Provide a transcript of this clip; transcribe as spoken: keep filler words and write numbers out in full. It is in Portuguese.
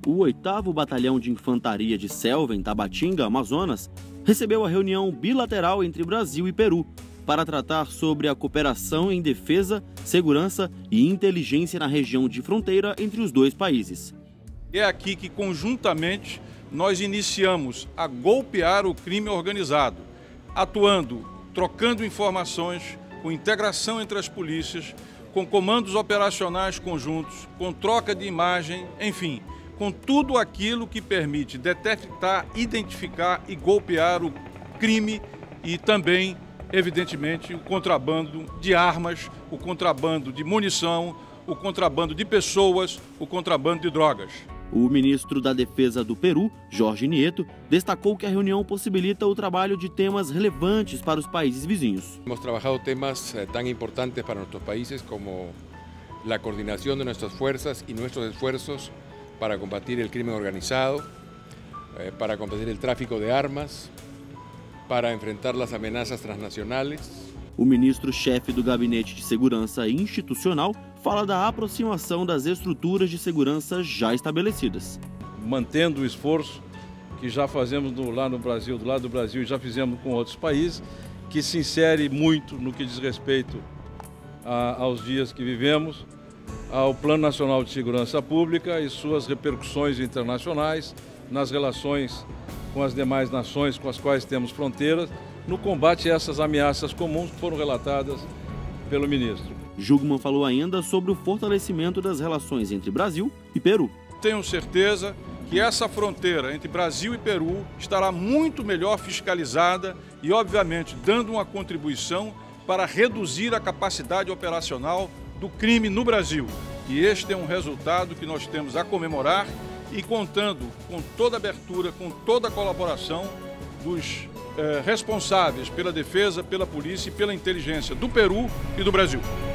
O oitavo Batalhão de Infantaria de Selva, em Tabatinga, Amazonas, recebeu a reunião bilateral entre Brasil e Peru para tratar sobre a cooperação em defesa, segurança e inteligência na região de fronteira entre os dois países. É aqui que, conjuntamente, nós iniciamos a golpear o crime organizado, atuando, trocando informações, com integração entre as polícias, com comandos operacionais conjuntos, com troca de imagem, enfim, com tudo aquilo que permite detectar, identificar e golpear o crime e também, evidentemente, o contrabando de armas, o contrabando de munição, o contrabando de pessoas, o contrabando de drogas. O ministro da Defesa do Peru, Jorge Nieto, destacou que a reunião possibilita o trabalho de temas relevantes para os países vizinhos. Hemos trabajado temas tão importantes para nossos países como a coordenação de nossas forças e nossos esforços para combatir o crime organizado, para combater o tráfico de armas, para enfrentar as ameaças transnacionais. O ministro-chefe do Gabinete de Segurança Institucional fala da aproximação das estruturas de segurança já estabelecidas. Mantendo o esforço que já fazemos do, lá no Brasil, do lado do Brasil e já fizemos com outros países, que se insere muito no que diz respeito a, aos dias que vivemos, ao Plano Nacional de Segurança Pública e suas repercussões internacionais nas relações com as demais nações com as quais temos fronteiras, no combate a essas ameaças comuns que foram relatadas pelo ministro. Jugman falou ainda sobre o fortalecimento das relações entre Brasil e Peru. Tenho certeza que essa fronteira entre Brasil e Peru estará muito melhor fiscalizada e, obviamente, dando uma contribuição para reduzir a capacidade operacional do crime no Brasil. E este é um resultado que nós temos a comemorar e contando com toda a abertura, com toda a colaboração dos eh, responsáveis pela defesa, pela polícia e pela inteligência do Peru e do Brasil.